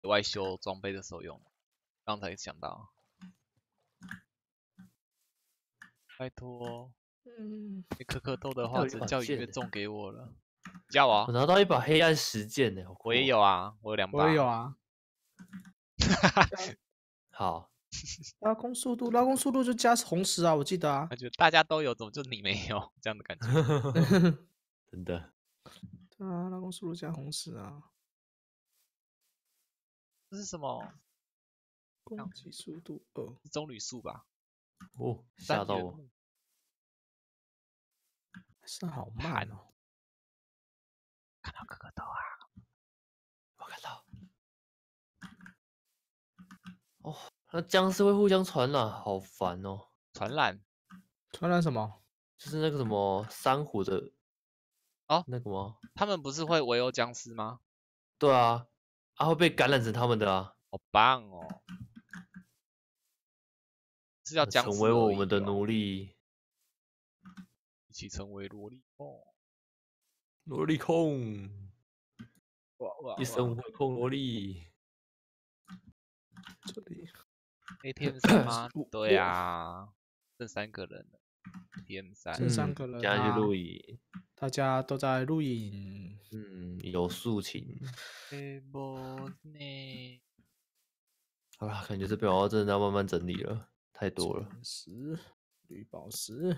额外修装备的时候用，刚才想到。拜托，可可豆的话，只叫音乐送给我了。叫啊！ 我拿到一把黑暗石剑呢， 我也有啊，我有2把。 我也有啊。 好， 拉弓速度就加红石啊，我记得啊。 感觉大家都有，怎么就你没有这样的感觉？ 真的。 对啊，拉弓速度加红石啊。 这是什么？ 攻击速度2， 是棕榈树吧？ 哦，吓到我。 是好慢哦。 看到可可豆啊！ 我看到。哦，那僵尸会互相传染，好烦哦。 传染？ 传染什么？ 就是那个什么珊瑚的。 哦， 那个吗？ 他们不是会围殴僵尸吗？ 对啊，会被感染成他们的啊。 好棒哦！是要僵尸成为我们的奴隶， 一起成为萝莉控。 萝莉控，一生会控萝莉。 这里 ATM3 吗？对啊，剩3个人了。ATM3， 剩3个人啊。 大家去露营， 大家都在露营。 有抒情。好啦，感觉这表真的要慢慢整理了，太多了。 石、绿宝石，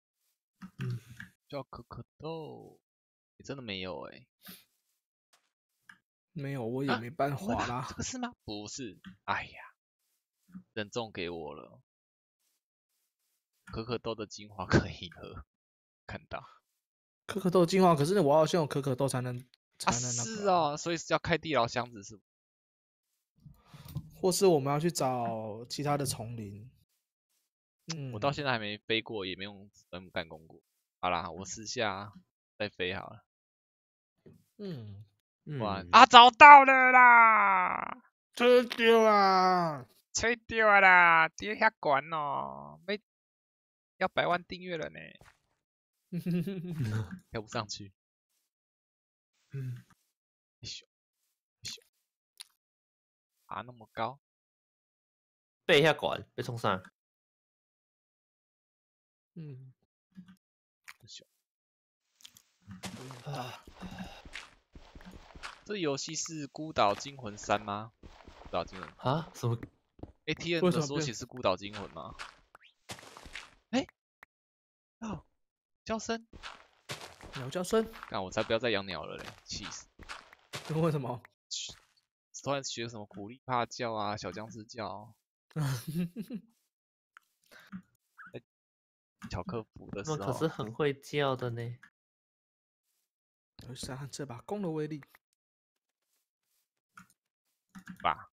叫可可豆，你真的没有哎？ 没有，我也没办法啦。 这个是吗？不是，哎呀，人种给我了。可可豆的精华可以喝，看到。 可可豆精华，可是我要先有可可豆才能那个。 是哦，所以是要开地牢箱子是吗？ 或是我们要去找其他的丛林。 我到现在还没飞过，也没用干工过。好啦，我私下再飞好了。哇找到了啦！ 吹掉啊！ 吹掉啦！跌下管哦，要100万订阅了呢。跳不上去。爬那么高， 背一下管，被冲上。 这游戏是《孤岛惊魂3》吗？孤岛惊魂啊？什么 ？ATN 的缩写是《孤岛惊魂》吗？哦，叫声， 鸟叫声。 干，我才不要再养鸟了嘞，气死！ 为什么？ 突然学什么狐狸怕叫啊，小僵尸叫。小客服的时候， 可是很会叫的呢。 我试看这把弓的威力。 吧。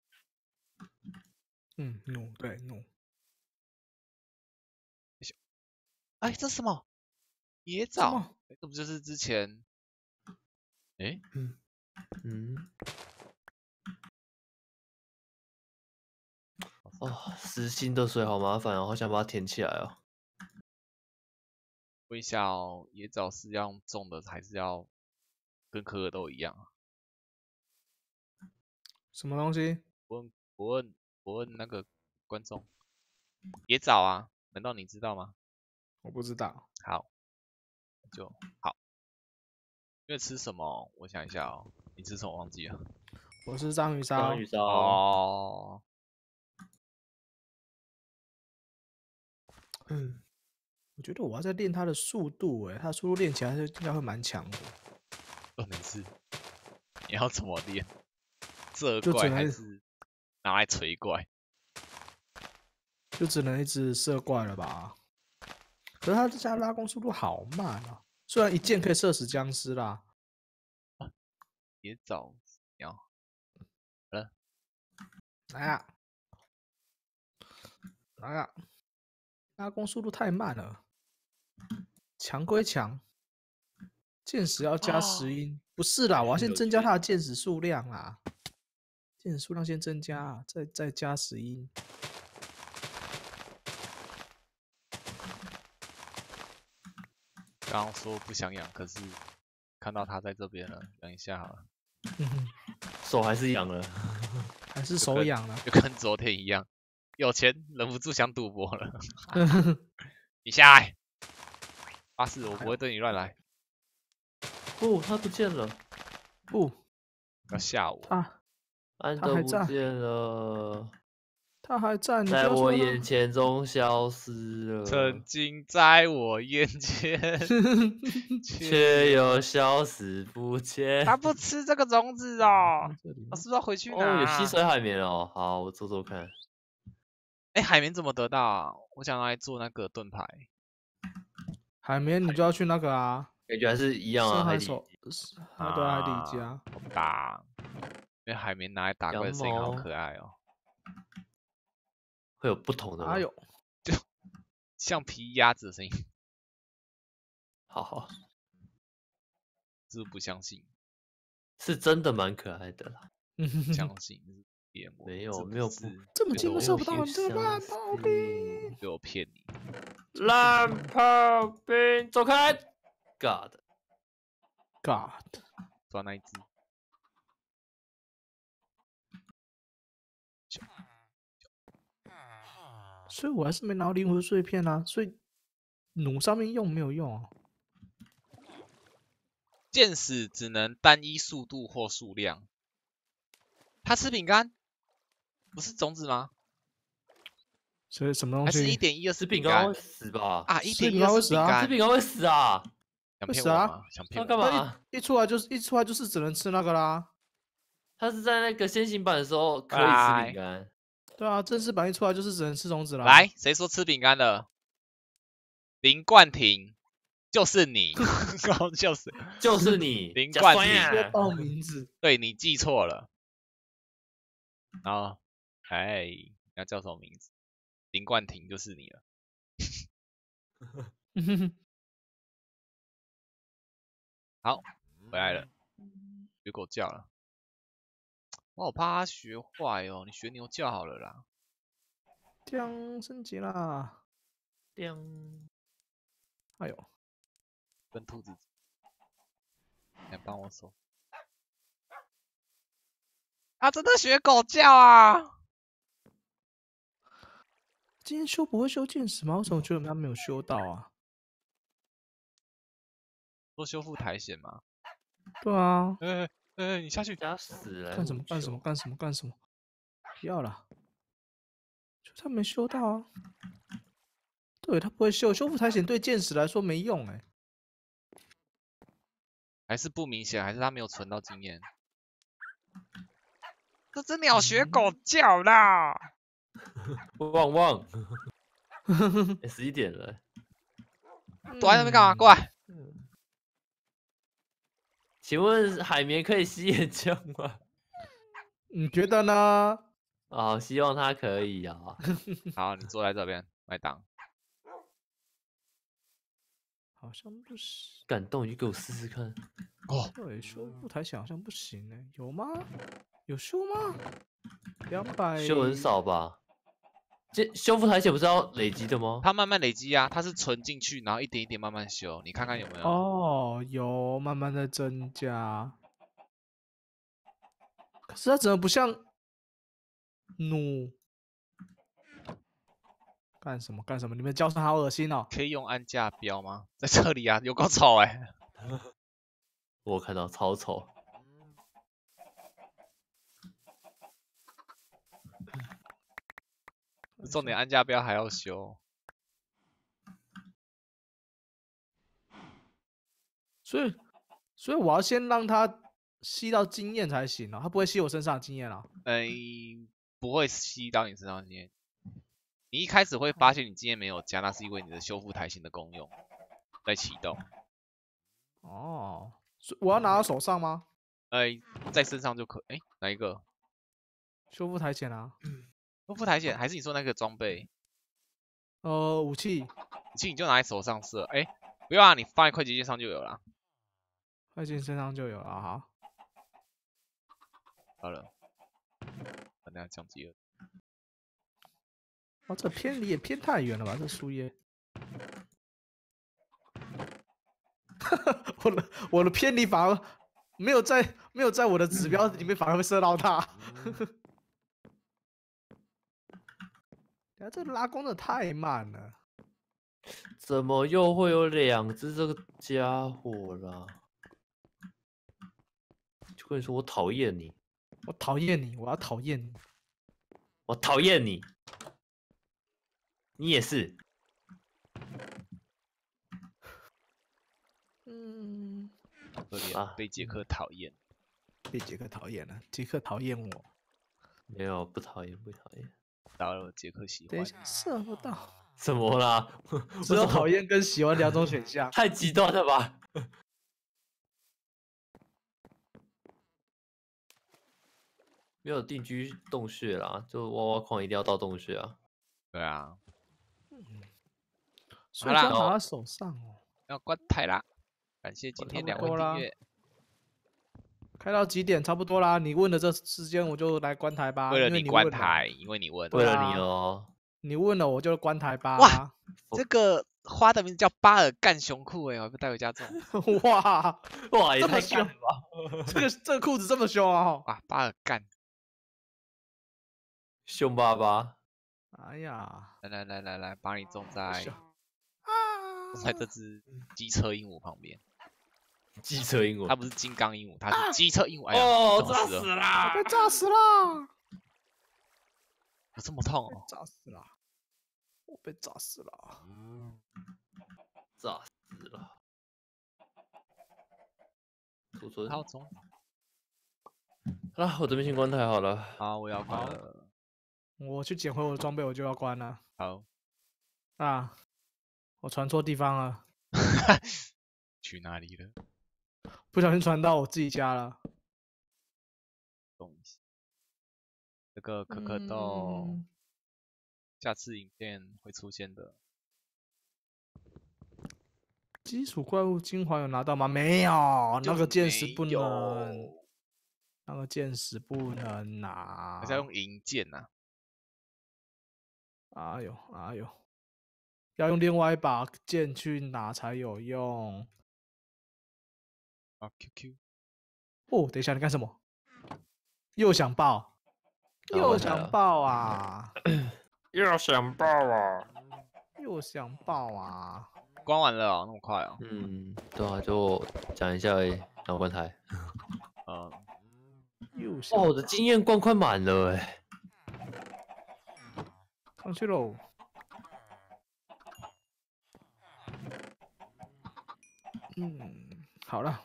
怒，对怒。 哎，这是什么？野枣？这不就是之前？ 实心的水好麻烦哦，好想把它填起来哦。 问一下哦，野枣是要用种的，还是要跟可可豆一样？ 什么东西？ 我问那个观众，野枣啊，难道你知道吗？ 我不知道。 好，就好。因为吃什么？我想一下哦，你吃什么忘记了？ 我是章鱼烧。 章鱼烧。 哦。 我觉得我要再练它的速度，它的速度练起来应该会蛮强的。 重点是你要怎么练？射怪还是拿来锤怪？ 就只能一直射怪了吧？可是他这下拉弓速度好慢啊！虽然一箭可以射死僵尸啦。 野枣鸟，好了， 来呀，来呀！拉弓速度太慢了，强归强，箭矢要加10音，不是啦，我要先增加它的箭矢数量啦，箭矢数量先增加，再加10音。 刚刚说不想养，可是看到他在这边了，养一下好了。 手还是痒了。 还是手痒了， 就跟昨天一样，有钱忍不住想赌博了。你下来，发誓我不会对你乱来。 不，他不见了。 不， 要吓我。 安德不见了。 他还在， 在我眼前中消失了。 曾经在我眼前， 却又消失不见。 他不吃这个种子哦，我是不是要回去拿？ 哦，有吸水海绵哦，好，我做做看。 哎，海绵怎么得到啊？我想拿来做那个盾牌。 海绵你就要去那个啊， 感觉还是一样啊，海底。 对，海底家。 好吧，因为海绵拿来打怪的声音好可爱哦。 会有不同的吗？ 哎呦， 就像皮鸭子的声音。 好， 是不是不相信？ 是真的蛮可爱的啦。 不相信， 没有不， 这么近都射不到，你这个烂炮兵， 被我骗你。 烂炮兵，走开 ！God， 抓那一只。 所以我还是没拿到灵魂碎片啊，所以弩上面用没有用啊。 箭矢只能单一速度或数量。他吃饼干，不是种子吗？ 所以什么东西？ 还是1.12 吃饼干会死吧？ 啊，1.12 会死啊！ 吃饼干会死啊！ 想骗我吗？想骗我干嘛？ 一出来就是只能吃那个啦。 他是在那个先行版的时候可以吃饼干。 对啊，正式版一出来就是只能吃种子啦。 来，谁说吃饼干的？林冠廷，就是你， 就是你， 林冠廷。 报名字， 对你记错了。然后，哎，你要叫什么名字？林冠廷就是你了。好，回来了，别狗叫了。我好怕他学坏哦，你学牛叫好了啦。 升级啦！哎呦， 跟兔子，来帮我收。他真的学狗叫啊！ 今天修不会修剑士吗？为什么觉得他没有修到啊？ 说修复苔藓吗？ 对啊。 你下去。 要死了！ 干什么？不要了，就他没修到啊。对他不会修复苔藓，对剑士来说没用哎。 还是不明显，还是他没有存到经验。这只鸟学狗叫啦！ 旺，11点了， 躲在那边干嘛？过来！ 请问海绵可以吸岩浆吗？ 你觉得呢？ 哦，希望它可以啊。 好，你坐在这边，麦当。 好像不行。 感动，你给我试试看。 哦，对，修复苔藓好像不行哎，有吗？有修吗？200。 修很少吧？这修复苔藓不是要累积的吗？ 它慢慢累积啊，它是存进去，然后一点一点慢慢修，你看看有没有？ 哦，有，慢慢的增加。可是它怎么不像弩？干什么？你们教程好恶心哦！ 可以用安价标吗？在这里啊，有够丑哎！ 我看到超丑。 重点安价标还要修。 所以我要先让他吸到经验才行哦，他不会吸我身上的经验啊。 不会吸到你身上的经验。你一开始会发现你经验没有加，那是因为你的修复苔藓的功用在启动。 哦，我要拿到手上吗？ 在身上就可。哪一个？ 修复苔藓啊。 修复苔藓还是你说那个装备？ 武器你就拿在手上射。不要啊，你放在快捷键上就有了。 快捷身上就有了，好。 好了，等下降级了。 哦，这偏离也偏太远了吧？这树叶，我的偏离反而没有在我的指标里面，反而会射到它。 这拉弓的太慢了。 怎么又会有2只这个家伙啦？就跟你说，我讨厌你， 我讨厌你，我要讨厌你， 我讨厌你，你也是。 嗯， 可怜，被杰克讨厌， 被杰克讨厌了，杰克讨厌我。 没有，不讨厌，不讨厌。 到了杰克喜欢。 等一下，射不到。 什么啦？ 只有讨厌跟喜欢2种选项。 太极端了吧？没有定居洞穴啦，就挖挖矿一定要到洞穴啊。 对啊。 所以要拿在手上哦。 要关台啦！感谢今天2位订阅。 开到几点？差不多啦。你问的这时间，我就来关台吧。 为了你关台，因为你问。 为了你哦。 你问了，我就关台吧。 哇，这个花的名字叫巴尔干熊裤哎，我不带回家种。 哇， 也太干了吧！ 这个裤子这么凶啊！ 哇，巴尔干， 凶巴巴。 哎呀， 来，把你种在这只机车鹦鹉旁边。 机车鹦鹉， 它不是金刚鹦鹉，它是机车鹦鹉。哎呀， 炸死了！ 被炸死了！ 有这么痛哦？ 炸死了！我被炸死了！ 炸死了！储存。 好中。 啊，我这边先关台好了。 好，我要关了。 我去捡回我的装备，我就要关了。 好。 啊，我传错地方了。 去哪里了？ 不小心传到我自己家了。 这个可可豆，下次影片会出现的。 基础怪物精华有拿到吗？没有，那个剑石不能，那个剑石不能拿。 还是要用银剑呐？ 哎呦，要用另外一把剑去拿才有用。 啊 ，QQ。 哦，等一下，你干什么？又想爆？又想爆啊！ 又想爆啊！ 又想爆啊！ 关完了哦，那么快哦？ 对啊，就讲一下而已，然后关台。我的经验罐快满了哎。 上去喽。好了。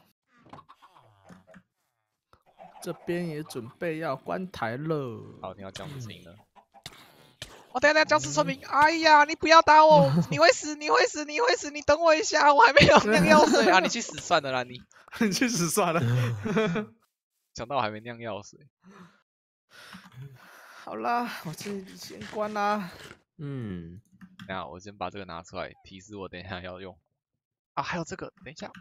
这边也准备要关台了。 好，听到僵尸声音了。哦，等下，僵尸村民！哎呀，你不要打我，你会死，你等我一下，我还没有酿药水啊！你去死算了啦，你去死算了。 想到我还没酿药水。 好啦，我这先关啦。 等下我先把这个拿出来，提示我等一下要用。啊，还有这个，等一下，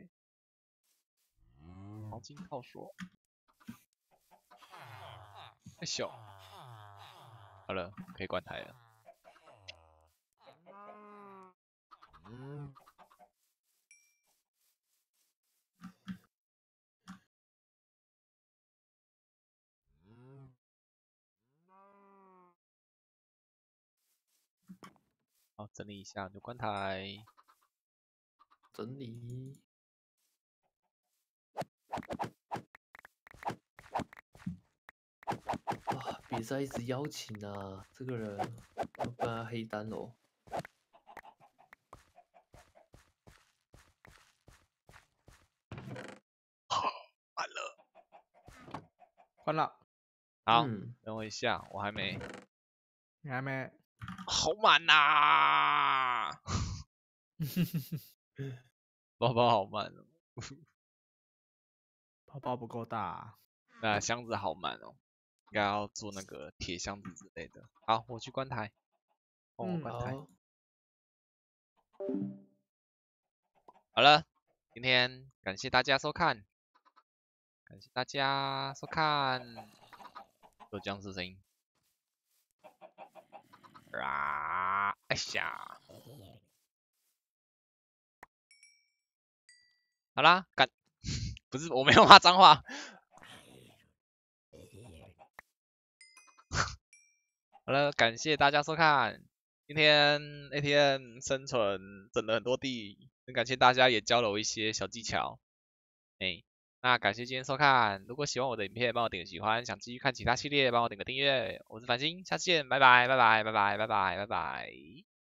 毛巾套索。太小。好了，可以关台了。好，整理一下就关台。 整理。哇，比赛一直邀请啊，这个人要不然黑单哦。 完了。 关了。 好，等我一下，我还没。 你还没？ 好满呐！包包好慢哦。 包包不够大。 那箱子好满哦，应该要做那个铁箱子之类的。好，我去关台。我关台。好了，今天感谢大家收看，有僵尸声音。啊！哎呀！好啦，不是我没有骂脏话。 好了，感谢大家收看。今天 ATM 生存整了很多地，很感谢大家也教了我一些小技巧。那感谢今天收看。如果喜欢我的影片，帮我点个喜欢。想继续看其他系列，帮我点个订阅。我是繁星，下次见，拜拜拜拜拜拜拜拜拜拜。